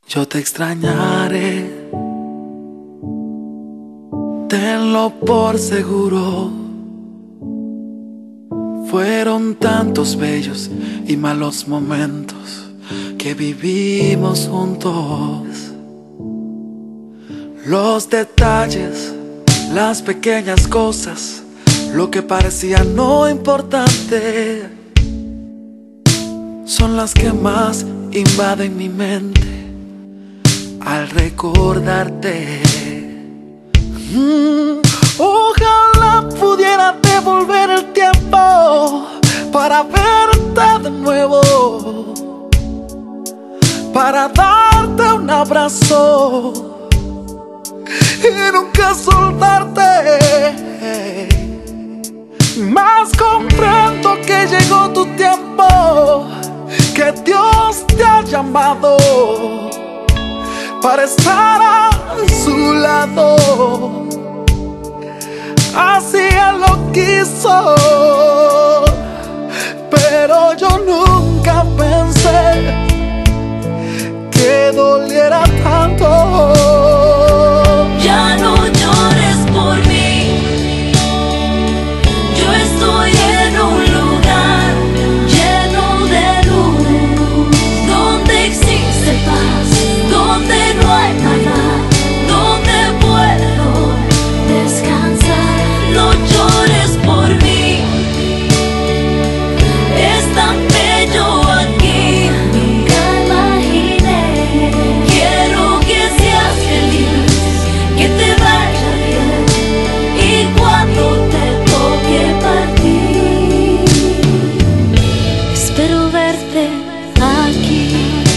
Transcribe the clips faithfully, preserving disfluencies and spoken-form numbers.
Yo te extrañaré, tenlo por seguro. Fueron tantos bellos y malos momentos que vivimos juntos. Los detalles, las pequeñas cosas, lo que parecía no importante, son las que más invaden mi mente al recordarte. Mm, ojalá pudiera devolver el tiempo para verte de nuevo, para darte un abrazo y nunca soltarte. Mas comprendo que llegó tu tiempo, que Dios te ha llamado para estar a su lado. Así Él lo quiso, pero yo nunca pensé que doliera tanto. Ya no llores por mí, yo estoy en un lugar lleno de luz, donde existe paz, donde no hay maldad, donde puedo descansar. No llores por mí, es tan bello aquí, nunca imaginé. Quiero que seas feliz, que te vaya bien, y cuando te toque partir, espero verte aquí.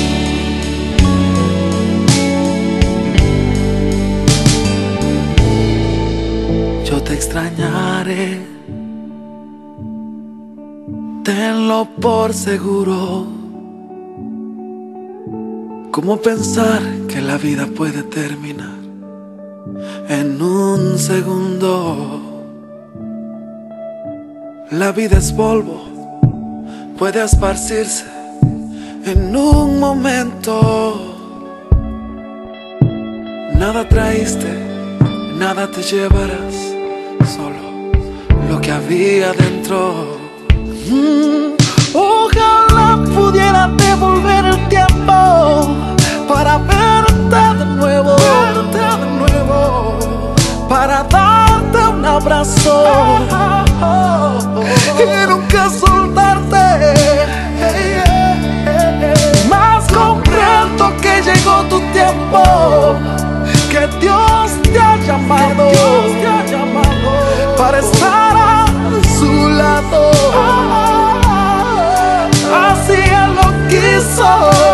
Yo te extrañaré, tenlo por seguro. ¿Cómo pensar que la vida puede terminar en un segundo? La vida es polvo, puede esparcirse en un momento. Nada traíste, nada te llevarás, solo lo que había dentro. Mm, ojalá pudiera devolver el tiempo para verte de nuevo, verte de nuevo, para darte un abrazo y nunca soltarte. Mas comprendo que llegó tu tiempo, que Dios te ha llamado, Dios te ha llamado para estar a su lado. Así Él lo quiso,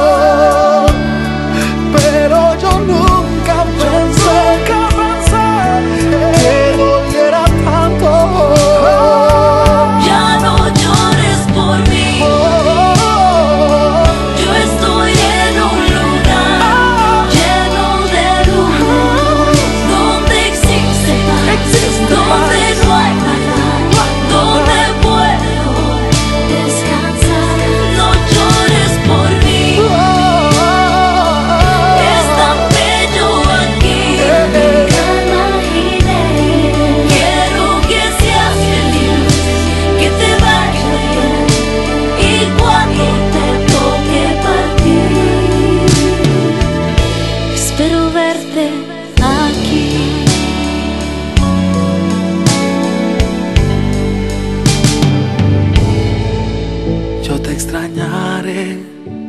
pero yo nunca pensé que doliera tanto. Ya no llores por mí, yo estoy en un lugar lleno de luz, donde existe paz, donde no hay maldad, donde puedo descansar. No llores por mí, es tan bello aquí, nunca imaginé. Quiero que seas feliz, que te vaya bien, y cuando te toque partir, espero verte aquí. Yo te extrañaré,